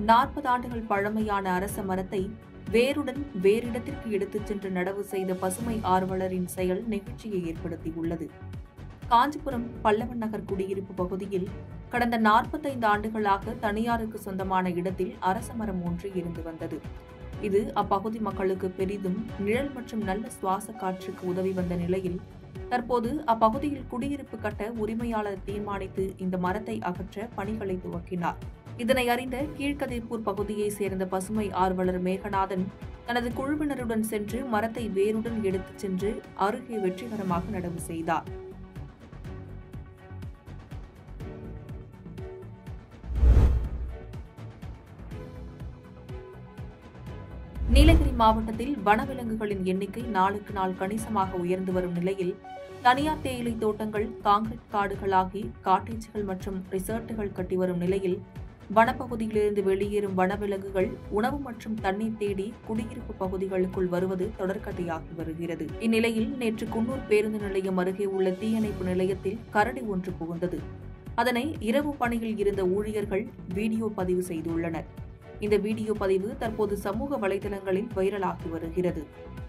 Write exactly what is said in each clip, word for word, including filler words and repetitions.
நாற்பது ஆண்டுகள் பழமையான அரச மரத்தை வேருடன் வேறிடத்திற்கு எடுத்துச் சென்று நடவு செய்த பசுமை ஆர்வலரின் செயல் நெகிழ்ச்சியை ஏற்படுத்தியுள்ளது. காஞ்சிபுரம் பல்லவன் நகர் குடியிருப்பு பகுதியில் கடந்த நாற்பத்தைந்து ஆண்டுகளாக தனியாருக்கு சொந்தமான இடத்தில் அரச மரம் ஒன்று இருந்து வந்தது. இது அப்பகுதி மக்களுக்கு பெரிதும் நிழல் மற்றும் நல்ல சுவாச காற்றுக்கு உதவி வந்த நிலையில் தற்போது அப்பகுதியில் குடியிருப்பு கட்ட உரிமையாளர் தீர்மானித்து இந்த மரத்தை அகற்ற பணிகளை துவக்கினார். இதனை அறிந்த கீழ்கதிர்பூர் பகுதியைச் சேர்ந்த பசுமை ஆர்வலர் மேகநாதன் தனது குழுவினருடன் சென்று மரத்தை வேருடன் எடுத்துச் சென்று அருகே வெற்றிகரமாக நடவு செய்தார். நீலகிரி மாவட்டத்தில் வனவிலங்குகளின் எண்ணிக்கை நாளுக்கு நாள் கணிசமாக உயர்ந்து வரும் நிலையில் தனியார் தேயிலை தோட்டங்கள் காங்கிரீட் காடுகளாகி காட்டேஜ்கள் மற்றும் ரிசார்ட்டுகள் கட்டி வரும் நிலையில் வனப்பகுதியிலிருந்து வெளியேறும் வனவிலங்குகள் உணவு மற்றும் தண்ணீர் தேடி குடியிருப்பு பகுதிகளுக்குள் வருவது தொடர்கதையாகி வருகிறது. இந்நிலையில் நேற்று குன்னூர் பேருந்து நிலையம் அருகே உள்ள தீயணைப்பு நிலையத்தில் கரடி ஒன்று புகுந்தது. அதனை இரவு பணியில் இருந்த ஊழியர்கள் வீடியோ பதிவு செய்துள்ளனர். இந்த வீடியோ பதிவு தற்போது சமூக வலைதளங்களில் வைரலாகி வருகிறது.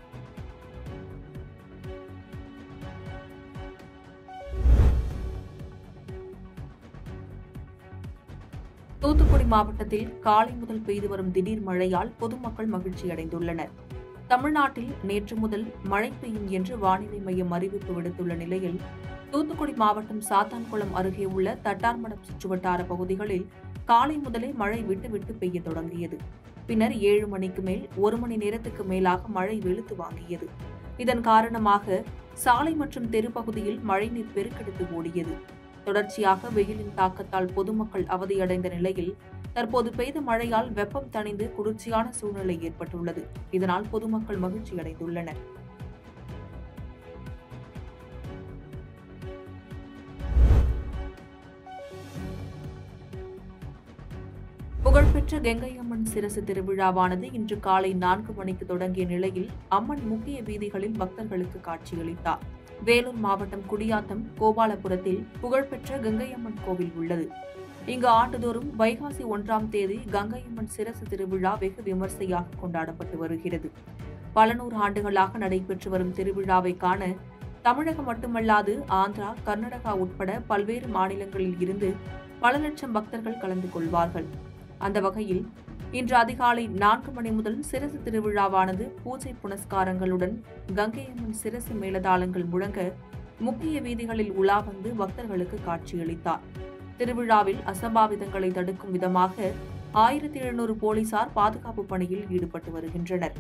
தூத்துக்குடி மாவட்டத்தில் காலை முதல் பெய்து வரும் திடீர் மழையால் பொதுமக்கள் மகிழ்ச்சியடைந்துள்ளனர். தமிழ்நாட்டில் நேற்று முதல் மழை பெய்யும் என்று வானிலை மையம் அறிவிப்பு விடுத்துள்ள நிலையில் தூத்துக்குடி மாவட்டம் சாத்தான்குளம் அருகே உள்ள தட்டார்மடம் சுற்றுவட்டார பகுதிகளில் காலை முதலே மழை விட்டு விட்டு பெய்ய தொடங்கியது. பின்னர் ஏழு மணிக்கு மேல் ஒரு மணி நேரத்துக்கு மேலாக மழை வெளுத்து வாங்கியது. இதன் காரணமாக சாலை மற்றும் தெரு பகுதியில் மழைநீர் பெருக்கெடுத்து ஓடியது. தொடர்ச்சியாக வெயிலின் தாக்கத்தால் பொதுமக்கள் அவதியடைந்த நிலையில் தற்போது பெய்த மழையால் வெப்பம் தணிந்து குளிர்ச்சியான சூழ்நிலை ஏற்பட்டுள்ளது. இதனால் பொதுமக்கள் மகிழ்ச்சியடைந்துள்ளனர். புகழ்பெற்ற கங்கையம்மன் சிரசு திருவிழாவானது இன்று காலை நான்கு மணிக்கு தொடங்கிய நிலையில் அம்மன் முக்கிய வீதிகளில் பக்தர்களுக்கு காட்சியளித்தார். வேலூர் மாவட்டம் குடியாத்தம் கோபாலபுரத்தில் புகழ்பெற்ற கங்கையம்மன் கோவில் உள்ளது. இங்கு ஆண்டுதோறும் வைகாசி ஒன்றாம் தேதி கங்கையம்மன் சிரசு திருவிழா வெகு விமர்சையாக கொண்டாடப்பட்டு வருகிறது. பல நூறு ஆண்டுகளாக நடைபெற்று வரும் திருவிழாவை காண தமிழகம் மட்டுமல்லாது ஆந்திரா, கர்நாடகா உட்பட பல்வேறு மாநிலங்களில் இருந்து பல லட்சம் பக்தர்கள் கலந்து கொள்வார்கள். அந்த வகையில் இன்று அதிகாலை நான்கு மணி முதல் சிரசு திருவிழாவானது பூஜை புனஸ்காரங்களுடன் கங்கையம்மன் சிரசு மேளதாளங்கள் முழங்க முக்கிய வீதிகளில் உலா வந்து பக்தர்களுக்கு காட்சியளித்தார். திருவிழாவில் அசம்பாவிதங்களை தடுக்கும் விதமாக ஆயிரத்தி எழுநூறு போலீசார் பாதுகாப்பு பணியில் ஈடுபட்டு வருகின்றனர்.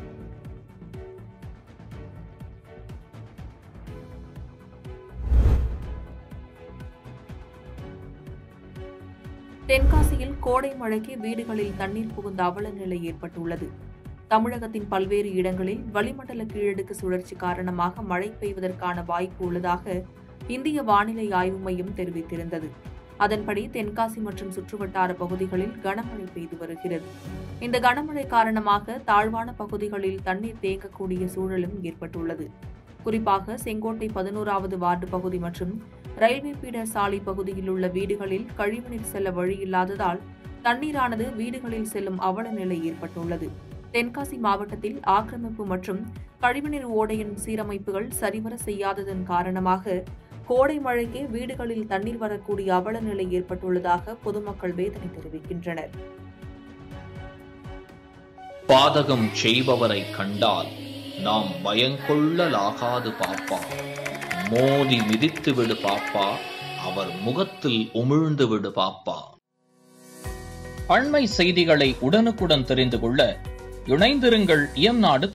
தென்காசியில் கோடை மழைக்கு வீடுகளில் தண்ணீர் புகுந்த அவல நிலை ஏற்பட்டுள்ளது. தமிழகத்தின் பல்வேறு இடங்களில் வளிமண்டல கீழடுக்கு சுழற்சி காரணமாக மழை பெய்வதற்கான வாய்ப்பு உள்ளதாக இந்திய வானிலை ஆய்வு மையம் தெரிவித்திருந்தது. அதன்படி தென்காசி மற்றும் சுற்றுவட்டார பகுதிகளில் கனமழை பெய்து வருகிறது. இந்த கனமழை காரணமாக தாழ்வான பகுதிகளில் தண்ணீர் தேங்கக்கூடிய சூழலும் ஏற்பட்டுள்ளது. குறிப்பாக செங்கோட்டை பதினோராவது வார்டு பகுதி மற்றும் ரயில்வே பீடர் சாலை பகுதியில் உள்ள வீடுகளில் கழிவுநீர் செல்ல வழியில்லாததால் தண்ணீரானது வீடுகளில் செல்லும் அவல நிலை ஏற்பட்டுள்ளது. தென்காசி மாவட்டத்தில் ஆக்கிரமிப்பு மற்றும் கழிவுநீர் ஓடையின் சீரமைப்புகள் சரிவர செய்யாததன் காரணமாக கோடை மழைக்கே வீடுகளில் தண்ணீர் வரக்கூடிய அவல நிலை ஏற்பட்டுள்ளதாக பொதுமக்கள் வேதனை தெரிவிக்கின்றனர். பாதகம் செய்பவரை கண்டால் நாம் பயங்கொள்ளலாகாது பாப்பா, மோதி மிதித்து விடு பாப்பா, அவர் முகத்தில் உமிழ்ந்து விடு பாப்பா. அண்மை செய்திகளை உடனுக்குடன் தெரிந்து கொள்ள இணைந்திருங்கள் இயம்நாடு